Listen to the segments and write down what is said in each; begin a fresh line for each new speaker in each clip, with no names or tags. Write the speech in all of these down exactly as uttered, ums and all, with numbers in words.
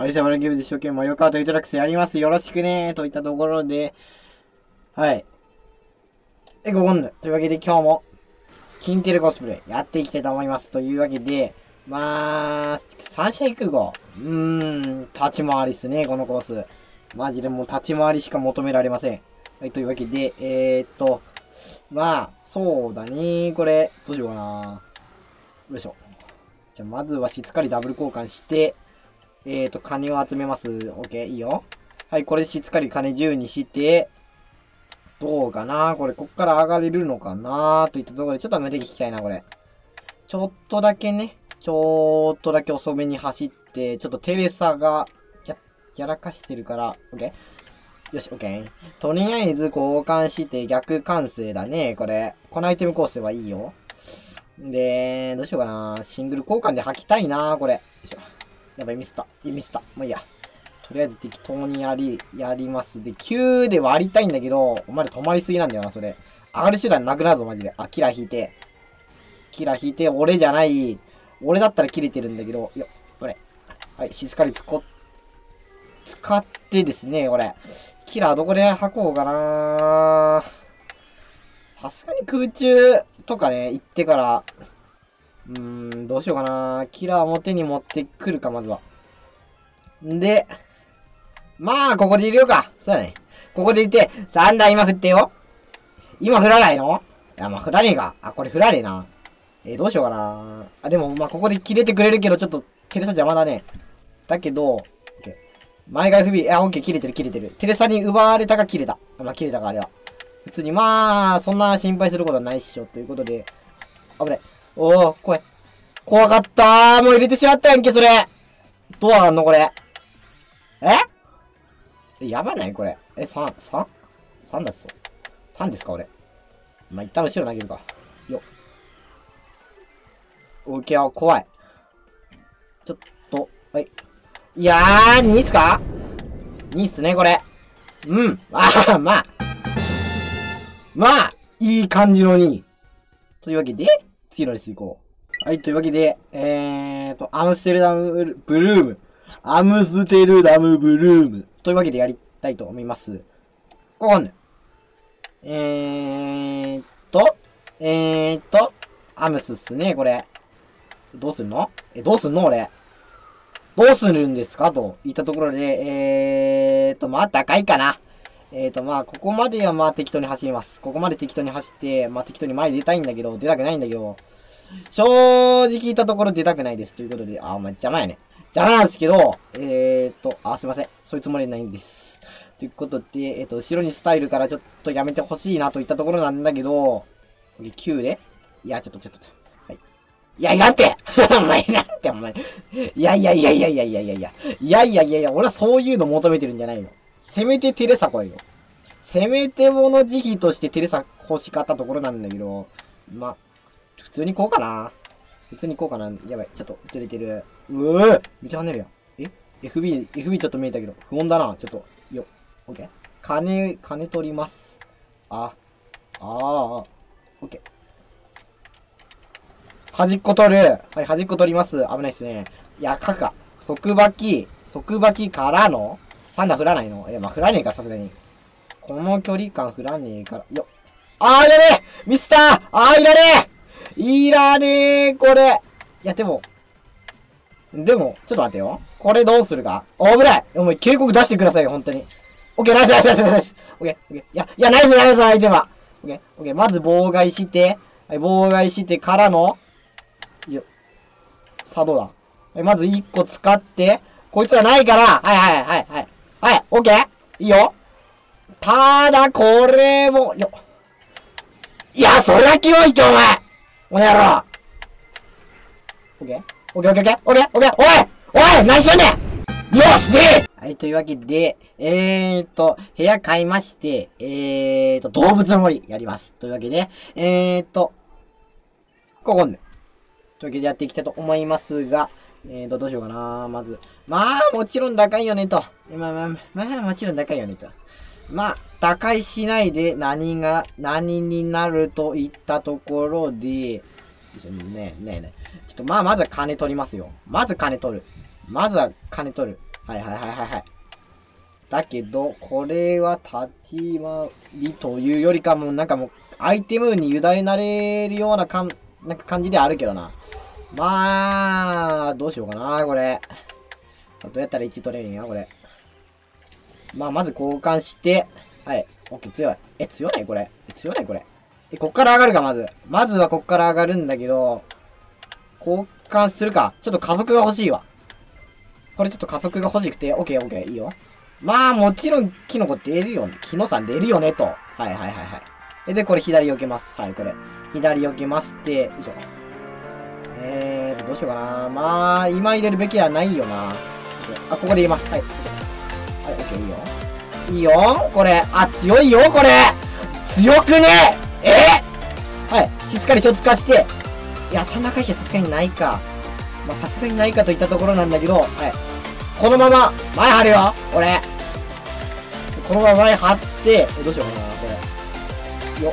はい、サバラゲームで一生懸命マリオカートエイトラックスやります。よろしくねー。といったところで、はい。え、ご今度。というわけで今日も、キンテルコスプレやっていきたいと思います。というわけで、まあ、サンシャイン空港。うーん、立ち回りっすね、このコース。マジでもう立ち回りしか求められません。はい、というわけで、えーっと、まあ、そうだねこれ、どうしようかな。よいしょ。じゃあ、まずはしっかりダブル交換して、えーと、金を集めます。オッケー、いいよ。はい、これしっかり金じゅうにして、どうかなこれ、こっから上がれるのかなといったところで、ちょっと無敵聞きたいな、これ。ちょっとだけね、ちょっとだけ遅めに走って、ちょっとテレサが、や、やらかしてるから、オッケーよし、オッケー。とりあえず交換して逆完成だね、これ。このアイテム構成はいいよ。で、どうしようかなシングル交換で履きたいなこれ。よいしょ。やばい、ミスった。ミスった。もういいや。とりあえず適当にやり、やります。で、きゅうで割りたいんだけど、お前ら止まりすぎなんだよな、それ。上がる手段なくなるぞ、マジで。あ、キラー引いて。キラー引いて、俺じゃない。俺だったら切れてるんだけど、よ、これ。はい、しっかりつこ、使ってですね、これ。キラーどこで履こうかなさすがに空中とかね、行ってから、うーん、どうしようかな。キラーも手に持ってくるか、まずは。んで、まあ、ここで入れようか。そうだね。ここで入れて、サンダー今振ってよ。今振らないのいや、まあ振らねえか。あ、これ振らねえな。えー、どうしようかな。あ、でも、まあ、ここで切れてくれるけど、ちょっと、テレサ邪魔だね。だけど、オッケー。前が エフビー、あ、オッケー、切れてる、切れてる。テレサに奪われたか切れた。あ、まあ、切れたか、あれは。普通に、まあ、そんな心配することはないっしょ。ということで、危ない。おー、怖い。怖かったー。もう入れてしまったやんけ、それ。どう上がんのこれ。えやばないこれ。え、さん、さん ?さん だっすよ。さんですか俺。まあ、一旦後ろ投げるか。よっ。オッケー、怖い。ちょっと、はい。いやー、にっすか ?に っすね、これ。うん。ああ、まあ。まあ、いい感じのに。というわけで、次のレース行こう。はい、というわけで、えーと、アムステルダムブルーム。アムステルダムブルーム。というわけでやりたいと思います。ここね。えーっと、えーっと、アムスっすね、これ。どうすんのえ、どうすんの俺。どうするんですかと言ったところで、えーっと、まあ、高いかな。えーと、まあ、ここまではまあ適当に走ります。ここまで適当に走って、まあ適当に前出たいんだけど、出たくないんだけど、正直言ったところ出たくないです。ということで、あ、お前邪魔やね。邪魔なんですけど、えーと、あ、すいません。そういうつもりないんです。ということで、えっと、後ろにスタイルからちょっとやめてほしいなといったところなんだけど、きゅうでいや、ちょっとちょっと、はい。いや、いらんてお前、いらんて、お前。いやいやいやいやいやいやいやいや。いやいやいやいや、俺はそういうの求めてるんじゃないよ。せめてテレサ来いよ。せめてもの慈悲としてテレサ欲しかったところなんだけど、まあ、普通に行こうかな。普通に行こうかな。やばい、ちょっとずれてる。うぅめっちゃ跳ねるやん。え ?エフビー、エフビー ちょっと見えたけど、不穏だな。ちょっと、よ、オッケー。金、金取ります。あ、ああ、オッケー。端っこ取る。はい、端っこ取ります。危ないっすね。いや、かか。即履き。即履きからのサンダー振らないのいや、まあ、振らねえか、さすがに。この距離感振らねえから。よっ。あー、いらねえミスターあー、いらねえいらねえこれいや、でも。でも、ちょっと待ってよ。これどうするかお危ないお前、警告出してくださいよ、本当に。オッケー、ナイスナイスナイスナイスオッケー、オッケー。いや、いや、ナイスナイス相手は。オッケー、オッケー。まず妨害して、はい、妨害してからの、よさあ、どうだはい、まずいっこ使って、こいつらないから、はいはいはいはい。はい、オッケーいいよただ、これも、よ。いや、そりゃキモいって、お前おの野郎オッケーオッケーオッケーオッケーオッケーオッケーおいおい何しよんねんよしではい、というわけで、えーと、部屋買いまして、えーと、動物の森やります。というわけで、えーと、ここね。というわけでやっていきたいと思いますが、えーと、どうしようかなまず。まあ、もちろん高いよねと。まあまあ、まあ、もちろん高いよねと。まあ、打開しないで何が、何になるといったところで、ねえねえねえ。ちょっとまあ、まずは金取りますよ。まず金取る。まずは金取る。 はいはいはいはいはい。だけど、これは立ち回りというよりかも、なんかもう、アイテムに委ねられるようなかん、なんか感じであるけどな。まあ、どうしようかな、これ。どうやったらいち取れるんや、これ。まあ、まず交換して、はい。オッケー、強い。え、強ないこれ。え、強ないこれ。え、こっから上がるか、まず。まずはこっから上がるんだけど、交換するか。ちょっと加速が欲しいわ。これちょっと加速が欲しくて、オッケーオッケー、いいよ。まあ、もちろん、キノコ出るよね。キノさん出るよね、と。はいはいはいはい。で、これ左避けます。はい、これ。左避けますって、よいしょ。えーと、どうしようかな。まあ、今入れるべきはないよな。あ、ここで入れます。はい。はい、オッケー、いいよ。いいよ。これ。あ、強いよ、これ。強くねえはい。しっかり初化して。いや、三段回避はさすがにないか。まあ、さすがにないかといったところなんだけど、はい。このまま、前張るよ俺。このまま前張って、え、どうしようかな、これ。よ。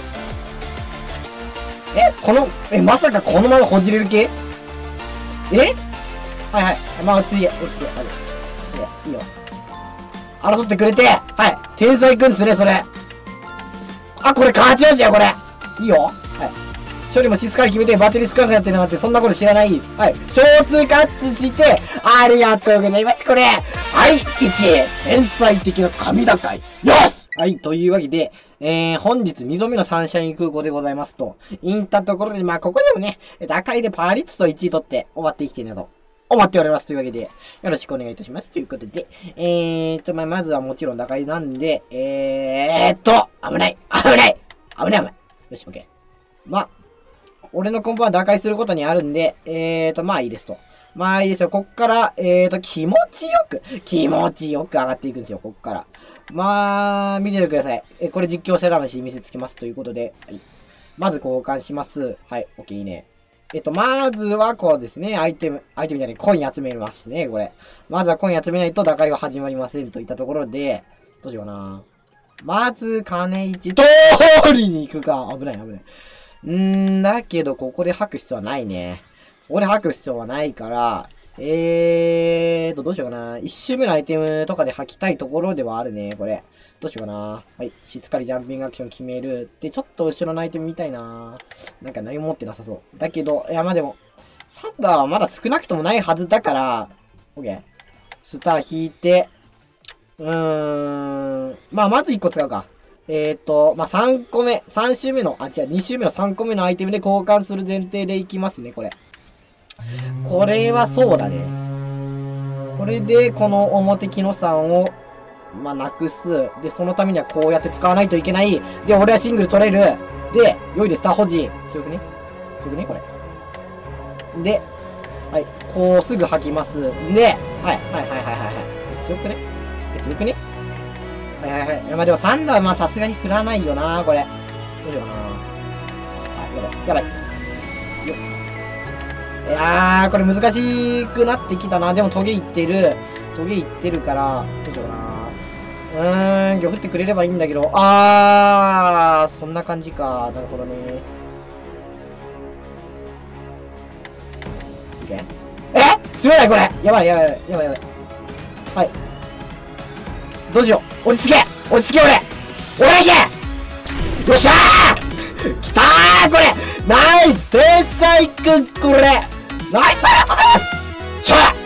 え、この、え、まさかこのままほじれる系えはいはい。まあ、落ち着いて、落ち着いて。はい。いいよ。争ってくれて、はい。天才くんすね、それ。あ、これ勝ちよしや、これ。いいよ。はい。処理もしっかり決めて、バッテリースカンがやってるなんて、そんなこと知らない。はい。小通カッツして、ありがとうございます、これ。はい、いち。天才的な神高い。よしはい、というわけで、えー、本日にどめのサンシャイン空港でございますと、いったところで、まあ、ここでもね、打開でパリッツといちい取って終わっていきているなと。思っております。というわけで、よろしくお願いいたします。ということで、えーと、まあ、まずはもちろん打開なんで、えーっと、危ない危ない危ない危ないよし、オッケー。まあ、俺のコンボは打開することにあるんで、えーと、まあいいですと。まあいいですよ。こっから、えーと、気持ちよく、気持ちよく上がっていくんですよ、こっから。まあ、見ててください。え、これ実況者魂見せつけますということで、はい。まず交換します。はい、オッケー、いいね。えっと、まずはこうですね、アイテム、アイテムじゃない、コイン集めますね、これ。まずはコイン集めないと打開は始まりませんといったところで、どうしようかな。まず、金一、通りに行くか。危ない、危ない。うーん、だけど、ここで吐く必要はないね。ここで吐く必要はないから、えーと、どうしようかな。一周目のアイテムとかで吐きたいところではあるね、これ。どうしようかな。はい。しっかりジャンピングアクション決める。で、ちょっと後ろのアイテム見たいな。なんか何も持ってなさそう。だけど、いや、まあでも、サンダーはまだ少なくともないはずだから、オッケー。スター引いて、うーん。まあ、まずいっこ使うか。えーと、まあ、さんこめ、さん周目の、あ、違う、に周目のさんこめのアイテムで交換する前提でいきますね、これ。これはそうだね。これで、この表木のさんを、まあ、なくす。で、そのためにはこうやって使わないといけない。で、俺はシングル取れる。で、良いでスター保持。強くね強くねこれ。で、はい。こうすぐ吐きます。で、はい、はい、はい、はい、はい。強くね強くねはいはいはい。いや、まあ、でもサンダーはまあさすがに振らないよなこれ。どうしようかなあ、やばい。やばい。よっ。いやー、これ難しくなってきたな。でもトゲいってる。トゲいってるから、どうしようかなうーん、魚振ってくれればいいんだけど。あー、そんな感じか。なるほどね。いけ。え強いないこれやばいやばいやばいやばい。はい。どうしよう落ち着け落ち着け俺俺いけよっしゃーきたーこれナイス天才くんこれナイスありがとうございますしゃ